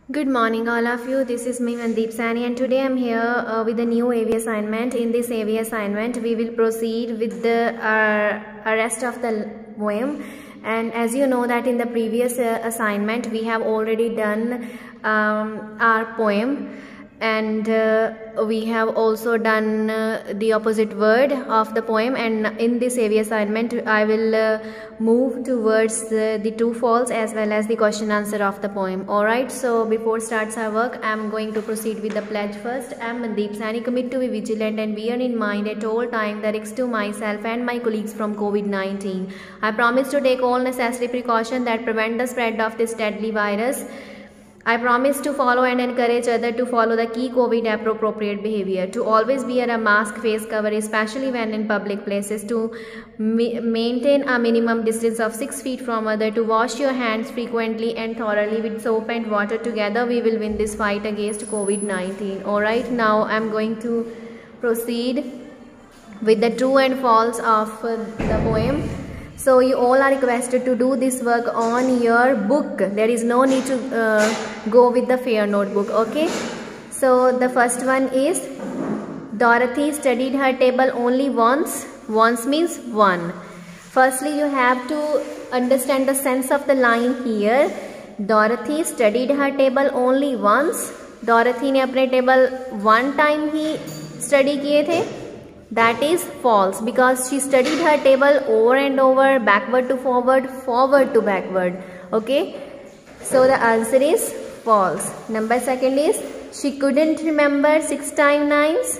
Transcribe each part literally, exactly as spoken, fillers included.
Good morning all of you, this is me Mandeep Sani and today I am here uh, with a new A V assignment. In this A V assignment we will proceed with the uh, rest of the poem, and as you know that in the previous uh, assignment we have already done um, our poem, and uh, we have also done uh, the opposite word of the poem, and in this A V assignment I will uh, move towards uh, the true false as well as the question answer of the poem. Alright, so before starts our work, I am going to proceed with the pledge first. I am Mandeep Sani, commit to be vigilant and bear in mind at all time the risks to myself and my colleagues from COVID nineteen. I promise to take all necessary precautions that prevent the spread of this deadly virus. I promise to follow and encourage others to follow the key COVID appropriate behavior, to always wear a mask, face cover, especially when in public places, to maintain a minimum distance of six feet from others, to wash your hands frequently and thoroughly with soap and water. Together we will win this fight against COVID nineteen. Alright, now I am going to proceed with the true and false of uh, the poem. So you all are requested to do this work on your book. There is no need to uh, go with the fair notebook. Okay. So the first one is, Dorothy studied her table only once. Once means one. Firstly, you have to understand the sense of the line here. Dorothy studied her table only once. Dorothy ने अपने table one time ही study किए थे. That is false, because she studied her table over and over, backward to forward, forward to backward. Okay, so the answer is false. Number second is, she couldn't remember six times nines.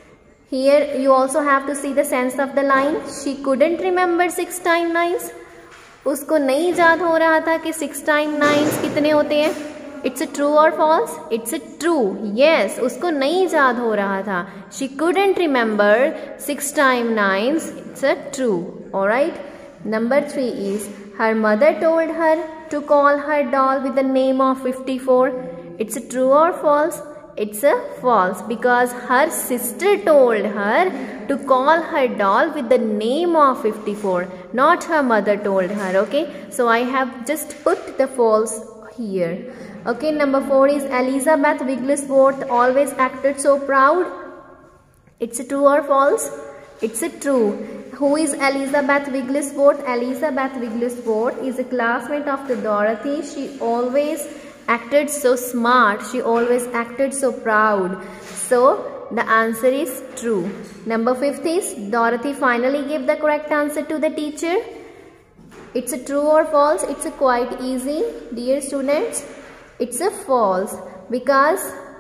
Here you also have to see the sense of the line. She couldn't remember six times nines. उसको नहीं याद हो रहा था कि six times nines कितने होते हैं. It's a true or false? It's a true. Yes, उसको नहीं याद हो रहा था. She couldn't remember six times nines. It's a true. Alright. Number three is, her mother told her to call her doll with the name of fifty-four. It's a true or false? It's a false, because her sister told her to call her doll with the name of fifty-four. Not her mother told her. Okay. So I have just put the false here. Okay, number four is, Elizabeth Wigglesworth always acted so proud. It's a true or false? It's a true. Who is Elizabeth Wigglesworth? Elizabeth Wigglesworth is a classmate of the Dorothy. She always acted so smart. She always acted so proud. So the answer is true. Number fifth is, Dorothy finally gave the correct answer to the teacher. It's a true or false? It's a quite easy, dear students. It's a false, because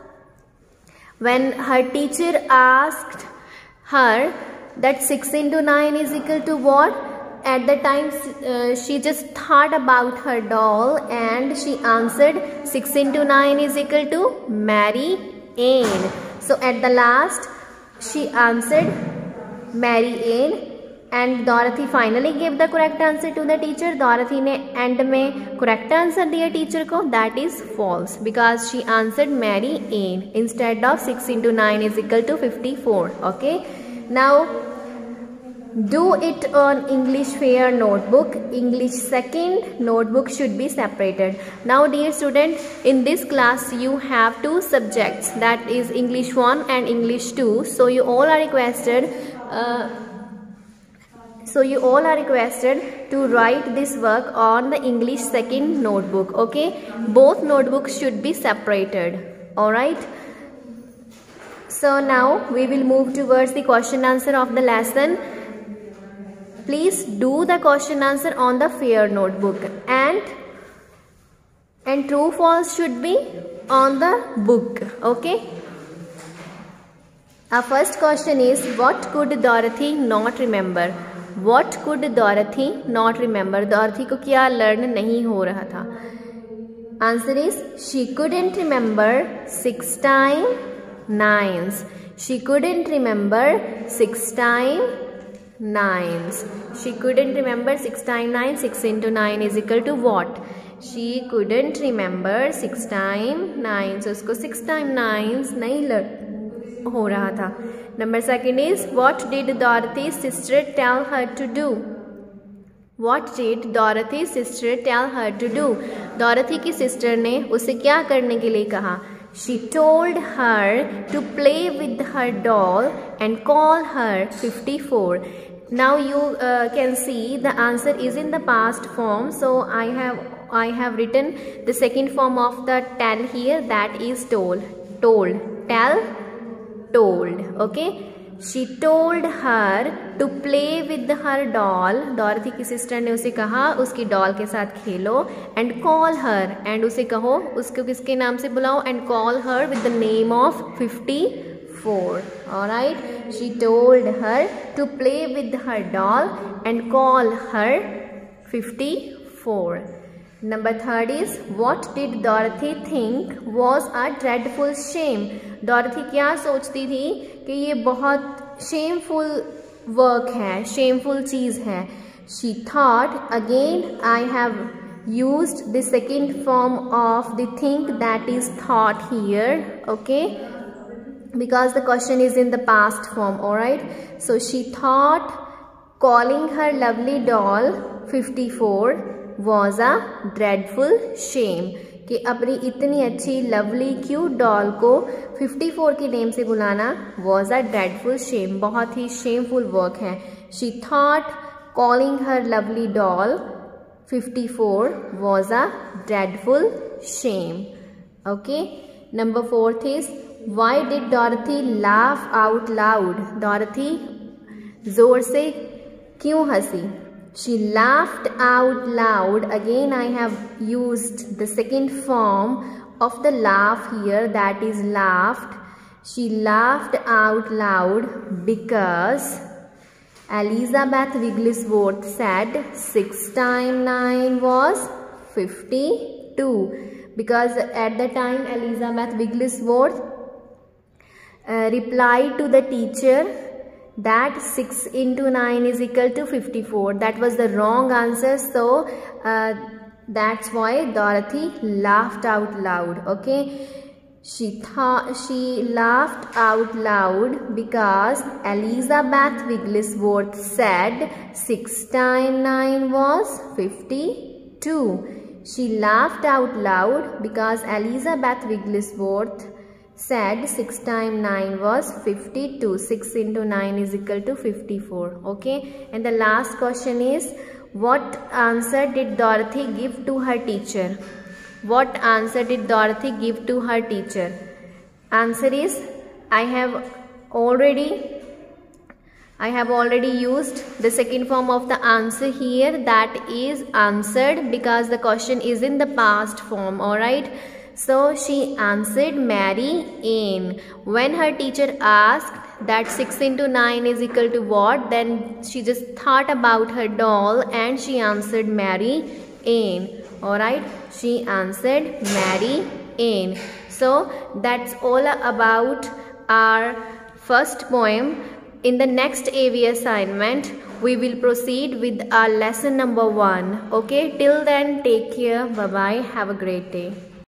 when her teacher asked her that six into nine is equal to what, at the time uh, she just thought about her doll and she answered six into nine is equal to Mary Ann. So at the last she answered Mary Ann, and Dorothy finally gave the correct answer to the teacher. Dorothy ने end में correct answer दिया teacher को. That is false, because she answered Mary Ann instead of six into nine is equal to fifty-four. Okay. Now do it on English fair notebook. English second notebook should be separated. Now dear student, in this class you have two subjects, that is English one and English two. So you all are requested uh, So you all are requested to write this work on the English second notebook. Okay, both notebooks should be separated. Alright. So now we will move towards the question answer of the lesson. Please do the question answer on the fair notebook, and and true false should be on the book. Okay. Our first question is, what could Dorothy not remember? What could Dorothy not remember? Dorothy को क्या learn नहीं हो रहा था? Answer is, she couldn't remember six times nines. She couldn't remember six times nines. She couldn't remember six times nine. Six into nine is equal to what? She couldn't remember six times nine. So उसको six times nines नहीं learn हो रहा था. Number second is, what did Dorothy's sister tell her to do? What did Dorothy's sister tell her to do? Dorothy की sister ने उसे क्या करने के लिए कहा? She told her to play with her doll and call her fifty-four. Now you uh, can see the answer is in the past form. So I have I have written the second form of the tell here, that is told. Told. Tell. Told. Okay. She told her to play with her doll. Dorothy की sister ने उसे कहा उसकी doll के साथ खेलो. And call her. And उसे कहो उसको किसके नाम से बुलाओ. And call her with the name of fifty-four. Alright. She told her to play with her doll and call her fifty-four. Number third is, what did Dorothy think was a dreadful shame? Dorothy क्या सोचती थी कि ये बहुत shameful work है, shameful चीज़ है. She thought, again I have used the second form of the think that is thought here, okay, because the question is in the past form. Alright, so she thought calling her lovely doll fifty-four was a dreadful shame, कि अपनी इतनी अच्छी lovely cute doll को fifty-four के name से बुलाना was a dreadful shame, बहुत ही shameful work है. She thought calling her lovely doll fifty-four was a dreadful shame. Okay. Number fourth is, why did Dorothy laugh out loud? Dorothy जोर से क्यों हंसी? She laughed out loud. Again I have used the second form of the laugh here, that is laughed. She laughed out loud because Elizabeth Wigglesworth said six times nine was fifty-two. Because at the time Elizabeth Wigglesworth uh, replied to the teacher that six into nine is equal to fifty-four. That was the wrong answer. So uh, that's why Dorothy laughed out loud. Okay. She thought she laughed out loud because Elizabeth Wigglesworth said six times nine was fifty-two. She laughed out loud because Elizabeth Wigglesworth said six times nine was fifty-two. six into nine is equal to fifty-four. Okay. And the last question is, what answer did Dorothy give to her teacher? What answer did Dorothy give to her teacher? Answer is, I have already I have already used the second form of the answer here, that is answered, because the question is in the past form. Alright. So she answered Mary Ann. When her teacher asked that six into nine is equal to what, then she just thought about her doll and she answered Mary Ann. Alright, she answered Mary Ann. So that's all about our first poem. In the next A V assignment, we will proceed with our lesson number one. Okay, till then, take care. Bye bye. Have a great day.